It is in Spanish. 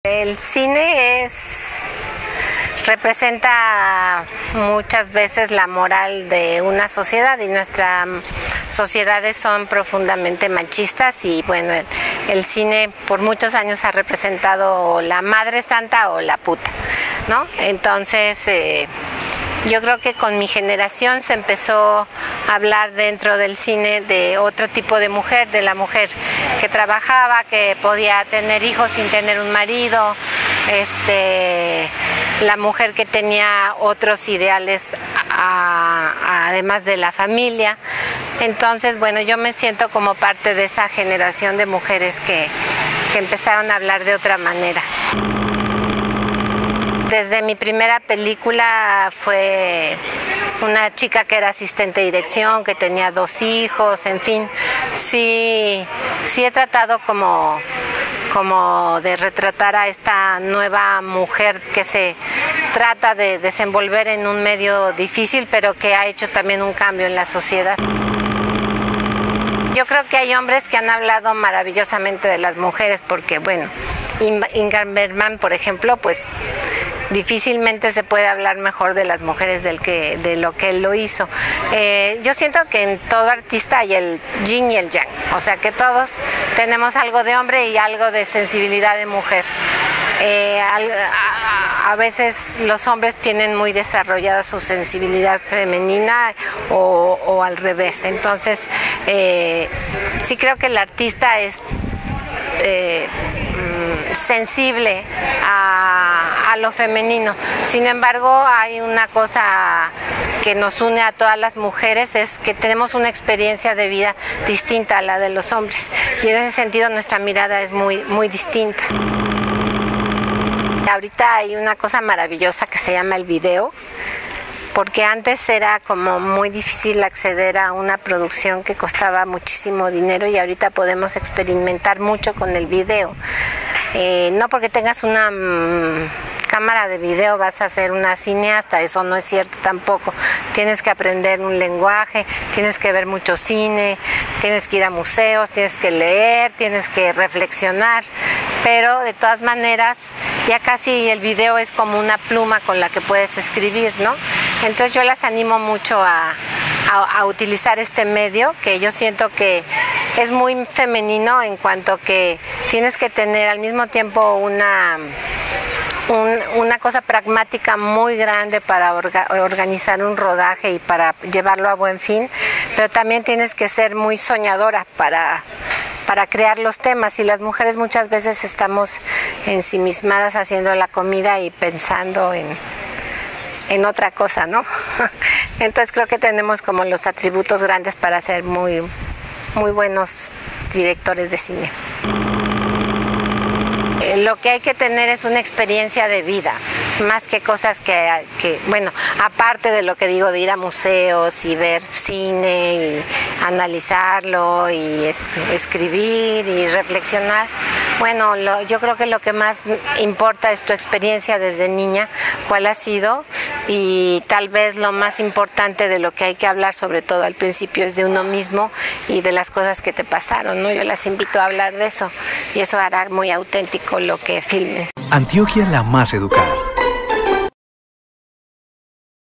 El cine representa muchas veces la moral de una sociedad y nuestras sociedades son profundamente machistas y bueno, el cine por muchos años ha representado la madre santa o la puta, ¿no? Entonces yo creo que con mi generación se empezó a hablar dentro del cine de otro tipo de mujer, de la mujer que trabajaba, que podía tener hijos sin tener un marido, la mujer que tenía otros ideales además de la familia. Entonces, bueno, yo me siento como parte de esa generación de mujeres que empezaron a hablar de otra manera. Desde mi primera película fue una chica que era asistente de dirección, que tenía 2 hijos, en fin, sí he tratado como de retratar a esta nueva mujer que se trata de desenvolver en un medio difícil, pero que ha hecho también un cambio en la sociedad. Yo creo que hay hombres que han hablado maravillosamente de las mujeres, porque bueno, Ingmar Bergman, por ejemplo, pues difícilmente se puede hablar mejor de las mujeres de lo que él lo hizo. Yo siento que en todo artista hay el yin y el yang, o sea que todos tenemos algo de hombre y algo de sensibilidad de mujer. A veces los hombres tienen muy desarrollada su sensibilidad femenina o al revés. Entonces, sí creo que el artista es sensible a lo femenino. Sin embargo, hay una cosa que nos une a todas las mujeres, es que tenemos una experiencia de vida distinta a la de los hombres y en ese sentido nuestra mirada es muy distinta. Ahorita hay una cosa maravillosa que se llama el video, porque antes era como muy difícil acceder a una producción que costaba muchísimo dinero y ahorita podemos experimentar mucho con el video. No porque tengas una cámara de video vas a ser una cineasta, eso no es cierto tampoco. Tienes que aprender un lenguaje, tienes que ver mucho cine, tienes que ir a museos, tienes que leer, tienes que reflexionar, pero de todas maneras ya casi el video es como una pluma con la que puedes escribir, ¿no? Entonces yo las animo mucho a utilizar este medio, que yo siento que es muy femenino en cuanto que tienes que tener al mismo tiempo una cosa pragmática muy grande para organizar un rodaje y para llevarlo a buen fin, pero también tienes que ser muy soñadora para crear los temas, y las mujeres muchas veces estamos ensimismadas haciendo la comida y pensando en otra cosa, ¿no? Entonces creo que tenemos como los atributos grandes para ser muy buenos directores de cine. Lo que hay que tener es una experiencia de vida, más que cosas que bueno, aparte de lo que digo de ir a museos y ver cine y analizarlo y escribir y reflexionar. Bueno, yo creo que lo que más importa es tu experiencia desde niña, cuál ha sido, y tal vez lo más importante de lo que hay que hablar, sobre todo al principio, es de uno mismo y de las cosas que te pasaron, ¿no? Yo las invito a hablar de eso y eso hará muy auténtico lo que filmen. Antioquia la más educada.